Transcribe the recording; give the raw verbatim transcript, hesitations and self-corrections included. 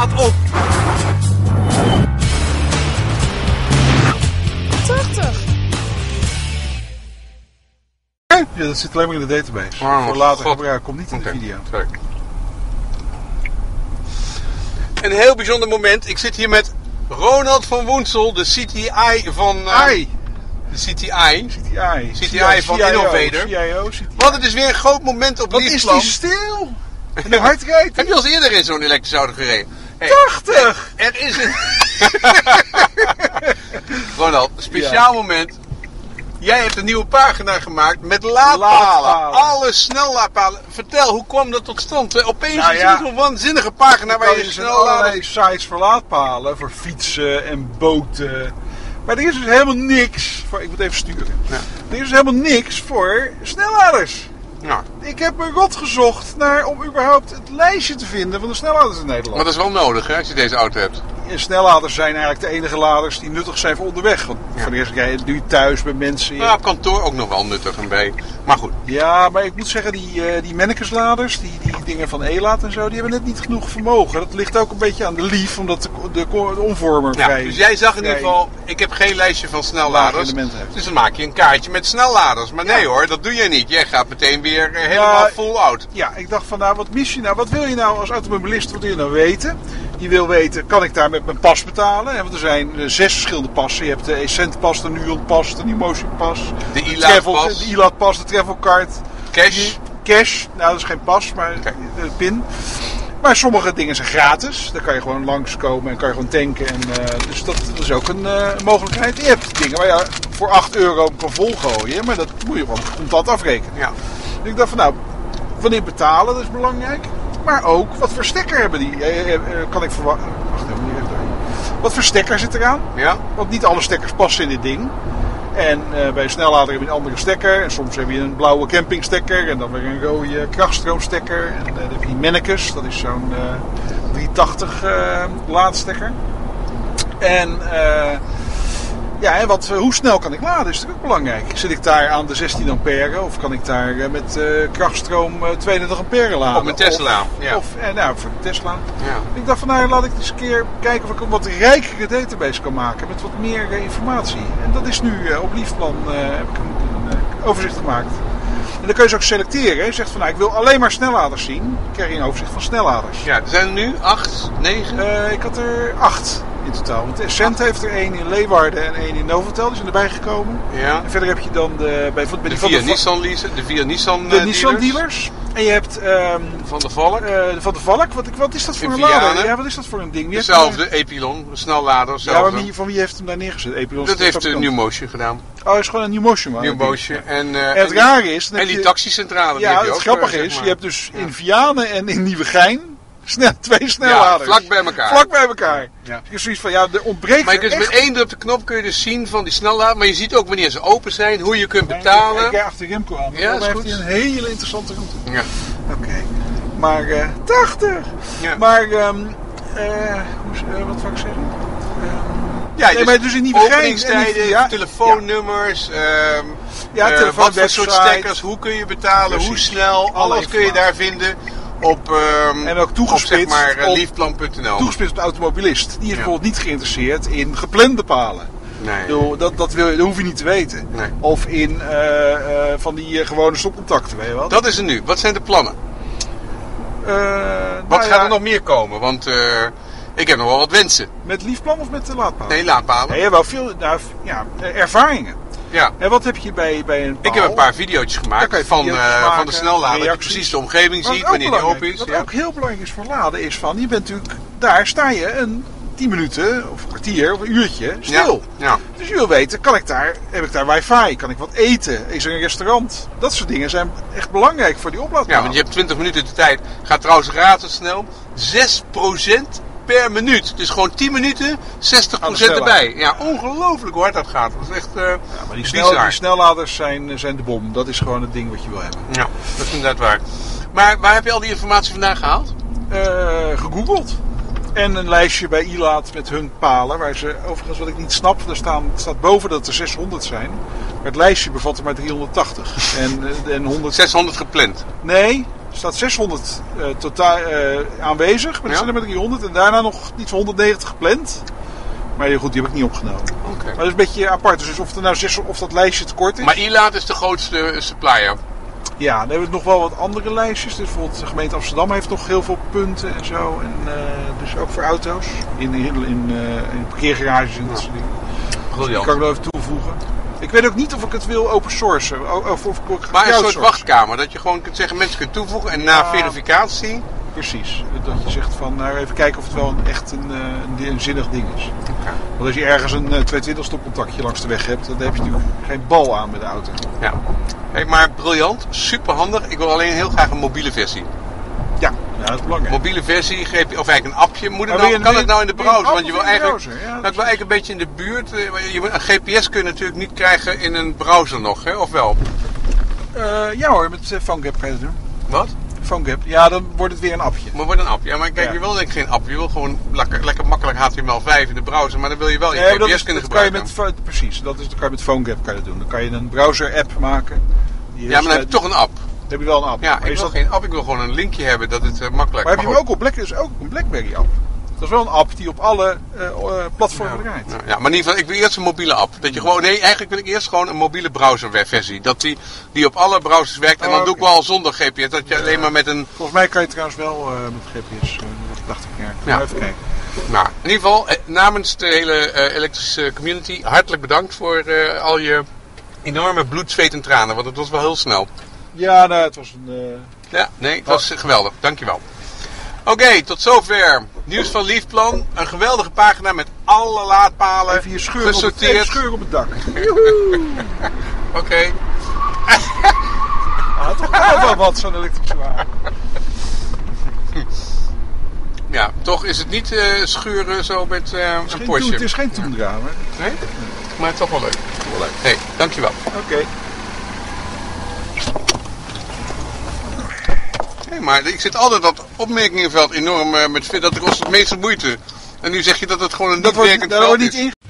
staat op tachtig. Ja, dat zit alleen maar in de database. Oh, voor later God. gebruik, komt niet in Oké, de video. sorry. Een heel bijzonder moment. Ik zit hier met Ronald van Woensel, de C T I van... Uh, I. de C T I. C T I. C T I van Innovator. C I O, C T I. Want het is weer een groot moment op Wat is Liefplan. die stil? En hoe hard rijdt Heb je al eens eerder in zo'n elektrische auto gereden? Hey, tachtig! er is een... Ronald, een speciaal moment. Jij hebt een nieuwe pagina gemaakt met laadpalen. Laadpalen. Alle snellaadpalen. Vertel, hoe kwam dat tot stand? Opeens Nou is ja. er een waanzinnige pagina waar je Er zijn snelladers... allerlei sites voor laadpalen, voor fietsen en boten. Maar er is dus helemaal niks voor... Ik moet even sturen. Ja. Er is dus helemaal niks voor snelladers. Nou, Ik heb me rot gezocht naar, om überhaupt het lijstje te vinden van de snelladers in Nederland. maar dat is wel nodig, hè, als je deze auto hebt. En snelladers zijn eigenlijk de enige laders die nuttig zijn voor onderweg. Want Ja. voor de rest rij je nu thuis bij mensen. Nou, op kantoor ook nog wel nuttig en bij. Maar goed. Ja, maar ik moet zeggen, die, uh, die Mennekesladers, die, die dingen van E-Laat en zo, die hebben net niet genoeg vermogen. Dat ligt ook een beetje aan de lief, omdat de, de, de omvormer Ja, vrij... dus jij zag in vrij ieder geval, ik heb geen lijstje van lage snelladers. elementen heeft. Dus dan maak je een kaartje met snelladers. Maar nee Ja. hoor, dat doe jij niet. Jij gaat meteen weer eh, helemaal Ja. full out. Ja, ik dacht van, nou, wat mis je nou? Wat wil je nou als automobilist, wat wil je nou weten? Je wil weten, kan ik daar met mijn pas betalen? Want er zijn uh, zes verschillende passen. Je hebt de Essent pas, de Nuon pas, de Emotion pas. De de E-Laat Travel- pas. De E-Laat pas, de Travel Card. Cash. Cash, nou dat is geen pas, maar Oké. de pin. Maar sommige dingen zijn gratis. Daar kan je gewoon langskomen en kan je gewoon tanken. En, uh, dus dat, dat is ook een uh, mogelijkheid. Je hebt dingen waar je voor acht euro kan volgooien. Maar dat moet je gewoon contant afrekenen. Ja. Dus ik dacht van nou, wanneer betalen, dat is belangrijk. Maar ook, wat voor stekker hebben die? Eh, eh, kan ik verwachten? Wacht even, moet ik even doen. Wat voor stekker zit eraan? Ja. Want niet alle stekkers passen in dit ding. En uh, bij een snellader heb je een andere stekker. En soms heb je een blauwe campingstekker. En dan weer een rode krachtstroomstekker. En uh, dan heb je die Mennekes. Dat is zo'n uh, driehonderdtachtig uh, laadstekker. En uh, ja, en wat, hoe snel kan ik laden is natuurlijk ook belangrijk. Zit ik daar aan de zestien ampère of kan ik daar uh, met uh, krachtstroom uh, tweeënentwintig ampère laden? Op mijn Tesla, Of, ja. of uh, nou, voor de Tesla. Ja. Ik dacht van nou, laat ik eens een keer kijken of ik een wat rijkere database kan maken met wat meer uh, informatie. En dat is nu uh, op Liefplan uh, heb ik een, een uh, overzicht gemaakt. En dan kun je ze ook selecteren. Je zegt van nou, ik wil alleen maar snelladers zien. Dan krijg je een overzicht van snelladers. Ja, er zijn er nu acht, negen. Uh, ik had er acht in totaal. Want Essent heeft er één in Leeuwarden en één in Novotel. Die zijn erbij gekomen. Ja. En verder heb je dan de, bij, bij De die van vier de, Nissan leasen, de vier Nissan de eh, Nissan dealers. dealers. En je hebt um, Van de Valk. uh, van de Valk. Wat, wat is dat voor In een lader? Vianen. Ja, wat is dat voor een ding? Wie heeft Dezelfde, Epilon, snellader. hem- Ja, Zelfde. maar wie, van wie heeft hem daar neergezet? Epilon Dat is heeft de fabrikant. New Motion gedaan. Oh, het is gewoon een New Motion. man. New Motion. En, eh, En het en- rare is... dan En heb die je- taxicentrale. die Ja, heb je het ook, grappige eh, zeg is, maar. je hebt dus Ja. in Vianen en in Nieuwegein snel, twee Ja, snelladers. vlak bij elkaar. Vlak bij elkaar. Ja. Dus je zoiets van, ja, er ontbreekt Maar je er kunt echt... met één druk op de knop kun je dus zien van die snellader. Maar je ziet ook wanneer ze open zijn, hoe je kunt betalen. Ik kijk achter Remco aan. Ja, Ja, is heeft goed. hij een hele interessante route. Ja. Oké. Maar uh, tachtig. Ja. Maar, um, uh, hoe, uh, wat wou ik zeggen? Um, Ja, nee, maar dus in Nieuwegein... en openingstijden, in- ja, telefoonnummers, ehm, Ja, eh, telefoon, wat voor soort website. stekkers, hoe kun je betalen, hoe Precies. snel, Alle alles kun je daar informatie. vinden op, ehm En ook toegespitst op, zeg maar, op- liefplan punt n l. Toegespitst op de automobilist. Die is Ja. bijvoorbeeld niet geïnteresseerd in geplande palen. Nee. Ik bedoel, dat, dat, wil je, dat hoef je niet te weten. Nee. Of in uh, uh, van die uh, gewone stopcontacten, weet je wel. Dat is er nu. Wat zijn de plannen? Uh, Wat nou gaat ja, er nog meer komen? Want uh, ik heb nog wel wat wensen. Met liefplan of met de laadpaal? Nee, laadpalen. Nee, wel veel nou, ja, ervaringen. Ja. En wat heb je bij, bij een paal? Ik heb een paar video's Daar gemaakt kan je van, video's uh, maken, van de snellader. Dat je reacties. precies de omgeving Wat ziet, ook wanneer die open belangrijk- is. Wat Ja. ook heel belangrijk is voor laden is van, je bent natuurlijk, daar sta je een tien minuten of een kwartier of een uurtje stil. Ja. Ja. Dus je wil weten, kan ik daar, heb ik daar wifi? Kan ik wat eten? Is er een restaurant? Dat soort dingen zijn echt belangrijk voor die oplaadpaal. Ja, want je hebt twintig minuten de tijd. Gaat trouwens razendsnel. zes procent per minuut. Dus gewoon tien minuten, zestig procent Aan de erbij. Ja, ongelooflijk hoe hard dat gaat. Dat is echt uh, Ja, maar die, snel, bizar. die snelladers zijn, zijn de bom. Dat is gewoon het ding wat je wil hebben. Ja, dat is inderdaad waar. Maar waar heb je al die informatie vandaan gehaald? Uh, gegoogeld. En een lijstje bij E-Laat met hun palen. Waar ze, overigens wat ik niet snap, er staan, staat boven dat er zeshonderd zijn. Maar het lijstje bevat er maar driehonderdtachtig. En, en honderd... zeshonderd gepland. Nee, Er staat zeshonderd uh, totaal uh, aanwezig, maar er Ja? zijn er maar driehonderd. En daarna nog iets van honderdnegentig gepland. Maar goed, die heb ik niet opgenomen. Oké. Maar dat is een beetje apart. Dus of, er nou zes, of dat lijstje te kort is. Maar I-Laat is de grootste supplier. Ja, dan hebben we nog wel wat andere lijstjes. Dus bijvoorbeeld de gemeente Amsterdam heeft nog heel veel punten en zo. En, uh, dus ook voor auto's. In, in, in, uh, in parkeergarages en dat soort dingen. Die Briljant. kan ik wel even toevoegen. Ik weet ook niet of ik het wil open sourcen. Of, of, of ik Maar een soort crowdsourcen. wachtkamer. Dat je gewoon kunt zeggen, mensen kunt toevoegen. En na Ja. verificatie... Precies. Dat je zegt van, nou even kijken of het wel een, echt een, uh, een, een zinnig ding is. Okay. Want als je ergens een uh, tweehonderdtwintig stopcontactje langs de weg hebt, dan heb je natuurlijk geen bal aan met de auto. Ja. Hey, maar briljant, super handig. Ik wil alleen heel graag een mobiele versie. Ja, ja dat is belangrijk. Mobiele versie, G P, of eigenlijk een appje. Moet het Maar nou, wil je- kan wil het je- nou in de wil je een browser? app Want je of wil in de eigenlijk, browser? Ja, nou, dat ik wil eigenlijk een beetje in de buurt. eh, Je, moet- een G P S kun je natuurlijk niet krijgen in een browser nog, hè? Of wel? Uh, ja hoor, met uh, PhoneGap kan je dat doen. Wat? PhoneGap. Ja, dan wordt het weer een appje. Maar wordt een app. Ja, maar kijk, Ja. je wil denk ik geen app. Je wil gewoon lekker, lekker makkelijk H T M L vijf in de browser. Maar dan wil je wel je Nee, G dat P S is, kunnen dat kan je gebruiken. met, pho- precies, dat, is, dat kan je met PhoneGap kan je dat doen. Dan kan je een browser-app maken. Die Ja, maar dan heb is, je toch een app. Dan heb je wel een app. Ja, maar ik is wil dat, geen app. Ik wil gewoon een linkje hebben dat het uh, makkelijk maar heb je mag hem ook op Black, is ook een BlackBerry-app? Dat is wel een app die op alle uh, uh, platformen draait. Ja, ja, maar in ieder geval, ik wil eerst een mobiele app. Dat je gewoon, nee, eigenlijk wil ik eerst gewoon een mobiele browserversie. Dat die, die op alle browsers werkt. En Oh, dan oké. doe ik wel zonder G P S. Dat je alleen maar met een... Volgens mij kan je trouwens wel uh, met G P S. Uh, dat dacht ik. Ja. Ja. Even kijken. Nou, in ieder geval, eh, namens de hele eh, elektrische community, hartelijk bedankt voor eh, al je enorme bloed, zweet en tranen. Want het was wel heel snel. Ja, nou, het was een... Uh... Ja, nee, het was geweldig. Dankjewel. Oké, tot zover. Nieuws van Liefplan. Een geweldige pagina met alle laadpalen Even je scheur op, het, even gesorteerd. scheur op het dak. Oké. Okay. Ah, toch wel wel wat, zo'n elektrische wagen. Ja, toch is het niet uh, schuren zo met uh, Het is een geen Porsche. Toen- Het is geen Tundra, maar... Nee? Maar toch wel leuk. Toch wel leuk. Hey, dankjewel. Oké. Okay. Hey, maar ik zit altijd dat opmerkingenveld enorm uh, met dat kost het meeste moeite. En nu zeg je dat het gewoon een Dat niet wordt, werkend daar veld wordt is. niet in